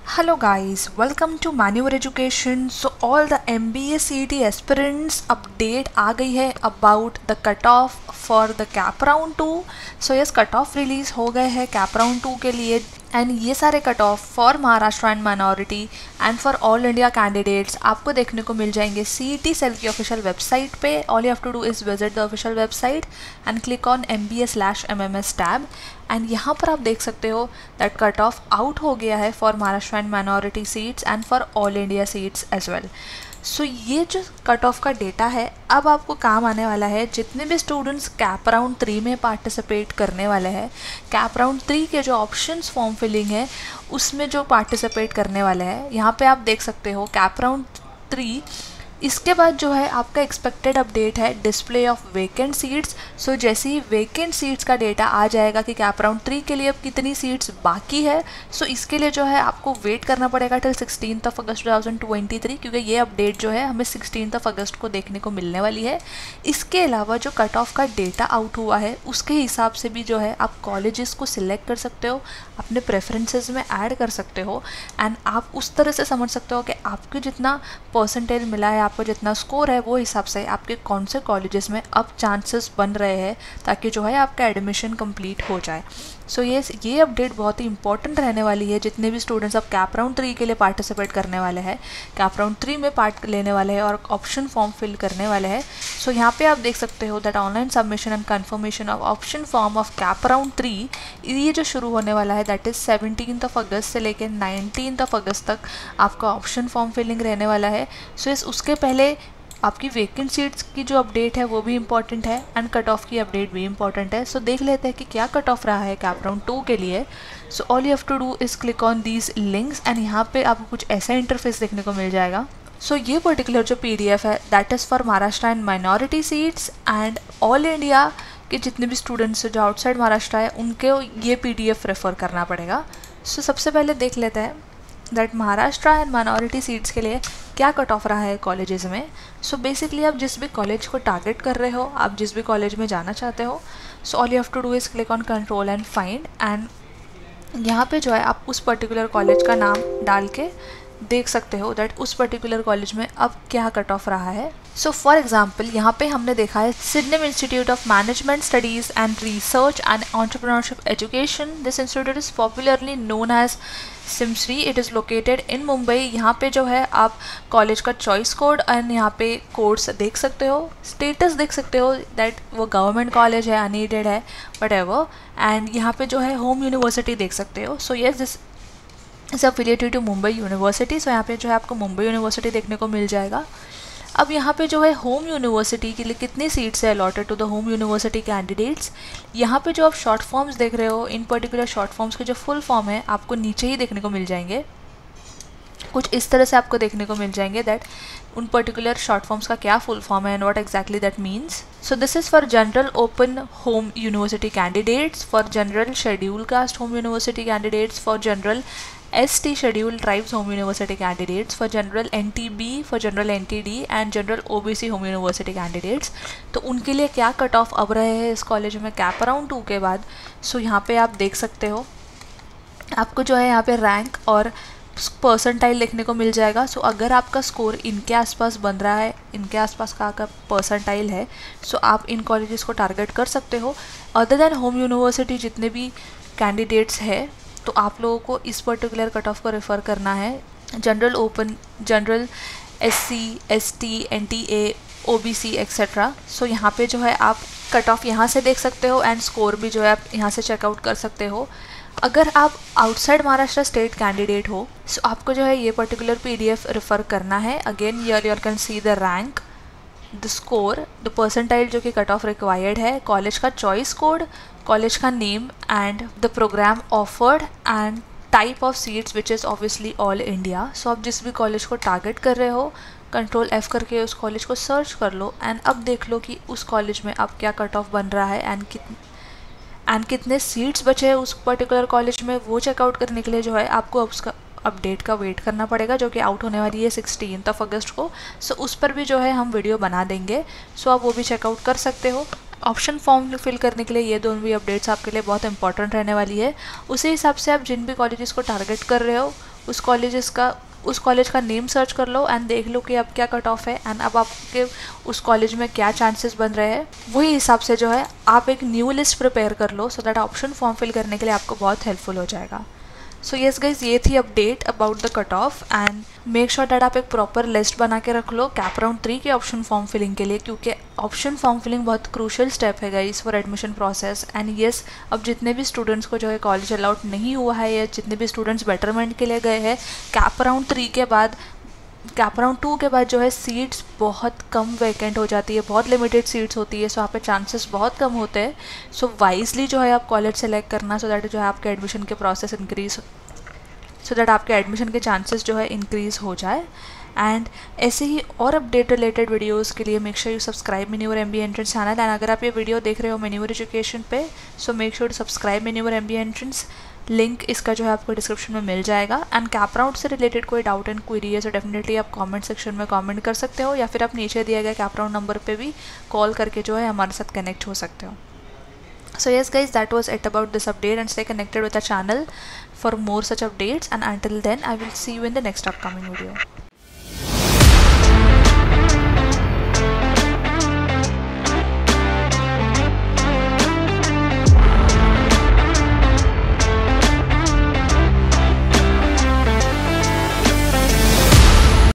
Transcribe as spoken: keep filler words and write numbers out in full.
Hello guys, welcome to Maneuver Education. So all the M B A C E T aspirants update आ गई है about the cutoff for the cap round two. So yes, cutoff release हो गए हैं cap round to के लिए and ये सारे cut off for Maharashtra and minority and for all India candidates आपको देखने को मिल जाएंगे सी ई टी सेल की ऑफिशियल वेबसाइट पे. All you have to do is visit the official website and click on M B A slash M M S tab and यहाँ पर आप देख सकते हो दैट कट ऑफ आउट हो गया है for Maharashtra and minority seats and for all India seats as well. So ये जो कट ऑफ का डेटा है अब आपको काम आने वाला है. जितने भी स्टूडेंट्स कैप राउंड थ्री में पार्टिसिपेट करने वाले हैं, कैप राउंड थ्री के जो ऑप्शंस फॉर्म फिलिंग है उसमें जो पार्टिसिपेट करने वाले हैं, यहाँ पे आप देख सकते हो कैप राउंड थ्री. इसके बाद जो है आपका एक्सपेक्टेड अपडेट है display of vacant seats. So जैसे ही वेकेंट सीट्स का डेटा आ जाएगा कि कैप राउंड थ्री के लिए अब कितनी सीट्स बाकी है, सो so इसके लिए जो है आपको वेट करना पड़ेगा till sixteenth of August two thousand twenty three, क्योंकि ये अपडेट जो है हमें सिक्सटीन्थ ऑफ अगस्त को देखने को मिलने वाली है. इसके अलावा जो कट ऑफ का डेटा आउट हुआ है उसके हिसाब से भी जो है आप कॉलेजेस को सिलेक्ट कर सकते हो, अपने प्रेफरेंसेस में ऐड कर सकते हो एंड आप उस तरह से समझ सकते हो कि आपको जितना परसेंटेज मिला है, आपको जितना स्कोर है, वो हिसाब से आपके कौन से कॉलेजेस में अब चांसेस बन रहे हैं ताकि जो है आपका एडमिशन कंप्लीट हो जाए. सो so ये ये अपडेट बहुत ही इंपॉर्टेंट रहने वाली है. जितने भी स्टूडेंट्स अब कैप राउंड थ्री के लिए पार्टिसिपेट करने वाले हैं, कैप राउंड थ्री में पार्ट लेने वाले हैं और ऑप्शन फॉर्म फिल करने वाले हैं. सो so यहाँ पे आप देख सकते हो that online submission and confirmation of option form of cap round three ये जो शुरू होने वाला है that is seventeenth of August से लेकर नाइनटीन्थ ऑफ अगस्त तक आपका ऑप्शन फॉर्म फिलिंग रहने वाला है. सो so इस उसके पहले आपकी वेकेंट सीट्स की जो अपडेट है वो भी इंपॉर्टेंट है एंड कट ऑफ की अपडेट भी इंपॉर्टेंट है. सो so देख लेते हैं कि क्या कट ऑफ रहा है कैप राउंड टू के लिए. So all you have to do is click on these links and यहाँ पे आपको कुछ ऐसा इंटरफेस देखने को मिल जाएगा. सो so ये पर्टिकुलर जो पी डी एफ है that is for Maharashtra and minority seats and all India के जितने भी स्टूडेंट्स जो आउटसाइड महाराष्ट्र है उनके ये पी डी एफ रेफ़र करना पड़ेगा. सो so सबसे पहले देख लेते हैं that Maharashtra and minority seats के लिए क्या कट ऑफ रहा है कॉलेजेस में. सो so बेसिकली आप जिस भी कॉलेज को टारगेट कर रहे हो, आप जिस भी कॉलेज में जाना चाहते हो, so all you have to do is click on control and find and यहाँ पे जो है आप उस पर्टिकुलर कॉलेज का नाम डाल के देख सकते हो दैट उस पर्टिकुलर कॉलेज में अब क्या कट ऑफ रहा है. सो फॉर एग्जांपल यहाँ पे हमने देखा है Sydney Institute of Management Studies and Research and Entrepreneurship Education. This institute is popularly known as SIMSREE. It is located in Mumbai. यहाँ पे जो है आप कॉलेज का चॉइस कोड एंड यहाँ पे कोड्स देख सकते हो, स्टेटस देख सकते हो दैट वो गवर्नमेंट कॉलेज है, अनएडेड है, वट एवर. एंड यहाँ पे जो है होम यूनिवर्सिटी देख सकते हो. So yes this is affiliated to Mumbai university. So यहाँ पे जो है आपको मुंबई यूनिवर्सिटी देखने को मिल जाएगा. अब यहाँ पे जो है होम यूनिवर्सिटी के लिए कितनी सीट्स है allotted to the home university candidates. यहाँ पे जो आप शॉर्ट फॉर्म्स देख रहे हो, इन पर्टिकुलर शॉर्ट फॉर्म्स के जो फुल फॉर्म है आपको नीचे ही देखने को मिल जाएंगे. कुछ इस तरह से आपको देखने को मिल जाएंगे दैट उन पर्टिकुलर शॉर्ट फॉर्म्स का क्या फुल फॉर्म है and what exactly that means. So this is for general open home university candidates, for general schedule caste home university candidates, for general S T Schedule Tribes Home University candidates, for General N T B, for General N T D and General O B C Home University candidates. तो उनके लिए क्या cut off अब रहे हैं इस college में cap round two के बाद. सो so, यहाँ पे आप देख सकते हो आपको जो है यहाँ पे रैंक और परसेंटाइल देखने को मिल जाएगा. सो so, अगर आपका स्कोर इनके आसपास बन रहा है, इनके आसपास का आपका परसेंटाइल है, सो so आप इन कॉलेजेस को टारगेट कर सकते हो. अदर दैन होम यूनिवर्सिटी जितने भी कैंडिडेट्स है तो आप लोगों को इस पर्टिकुलर कट ऑफ को रेफ़र करना है. General open, general S C, S T, N T A, O B C etcetera. So यहाँ पे जो है आप कट ऑफ यहाँ से देख सकते हो एंड स्कोर भी जो है आप यहाँ से चेकआउट कर सकते हो. अगर आप आउटसाइड महाराष्ट्र स्टेट कैंडिडेट हो, सो आपको जो है ये particular P D F refer करना है. Again here you can see the rank, the score, the percentile जो कि कट ऑफ रिक्वायर्ड है, कॉलेज का चॉइस कोड, कॉलेज का name and the program offered and type of seats which is obviously all India. So आप जिस भी college को target कर रहे हो कंट्रोल एफ करके उस कॉलेज को सर्च कर लो एंड अब देख लो कि उस कॉलेज में अब क्या कट ऑफ बन रहा है एंड कितने एंड कितने सीट्स बचे हैं उस पर्टिकुलर कॉलेज में. वो चेकआउट करने के लिए जो है आपको उसका अपडेट का वेट करना पड़ेगा जो कि आउट होने वाली है सिक्सटीन्थ ऑफ अगस्त को. सो so, उस पर भी जो है हम वीडियो बना देंगे. सो so, आप वो भी चेकआउट कर सकते हो. ऑप्शन फॉर्म फिल करने के लिए ये दोनों भी अपडेट्स आपके लिए बहुत इंपॉर्टेंट रहने वाली है. उसी हिसाब से आप जिन भी कॉलेजेस को टारगेट कर रहे हो उस कॉलेजेस का उस कॉलेज का नेम सर्च कर लो एंड देख लो कि अब क्या कट ऑफ है एंड अब आपके उस कॉलेज में क्या चांसेस बन रहे हैं। वही हिसाब से जो है आप एक न्यू लिस्ट प्रिपेयर कर लो so that option form fill करने के लिए आपको बहुत हेल्पफुल हो जाएगा। सो येस गाइज, ये थी update about the cut off and make sure that आप एक प्रॉपर लिस्ट बना के रख लो कैप राउंड थ्री के ऑप्शन फॉर्म फिलिंग के लिए, क्योंकि ऑप्शन फॉर्म फिलिंग बहुत क्रूशियल स्टेप है guys for admission process. And yes, अब जितने भी स्टूडेंट्स को जो है कॉलेज अलाउड नहीं हुआ है या जितने भी स्टूडेंट्स बेटरमेंट के लिए गए हैं, कैप राउंड थ्री के बाद कैप राउंड टू के बाद जो है सीट्स बहुत कम वैकेंट हो जाती है, बहुत लिमिटेड सीट्स होती है, सो यहाँ पे चांसेस बहुत कम होते हैं। सो वाइजली जो है आप कॉलेज सेलेक्ट करना सो दैट जो है आपके एडमिशन के प्रोसेस इंक्रीज सो दैट आपके एडमिशन के चांसेस जो है इंक्रीज़ हो जाए। एंड ऐसे ही और अपडेट रिलेटेड वीडियोस के लिए make sure you subscribe Maneuver MBA entrance channel. And अगर आप ये वीडियो देख रहे हो मेन्यूवर एजुकेशन पे, so make sure to subscribe Maneuver MBA entrance. Link इसका जो है आपको डिस्क्रिप्शन में मिल जाएगा। एंड कैप राउंड से रिलेटेड कोई डाउट एंड क्वेरी है तो डेफिनेटली आप कमेंट सेक्शन में कमेंट कर सकते हो, या फिर आप नीचे दिया गया कैप राउंड नंबर पे भी कॉल करके जो है हमारे साथ कनेक्ट हो सकते हो। So yes guys, that was it about this update, and stay connected with the channel for more such updates, and until then I will see you in the next upcoming video.